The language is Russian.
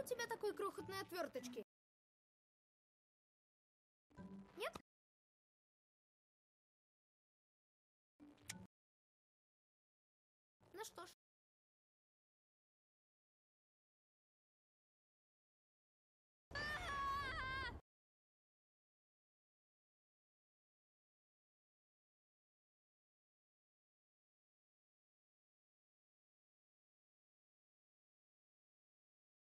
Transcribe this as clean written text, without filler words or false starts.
у тебя такой крохотной отверточки? Нет? Ну что ж.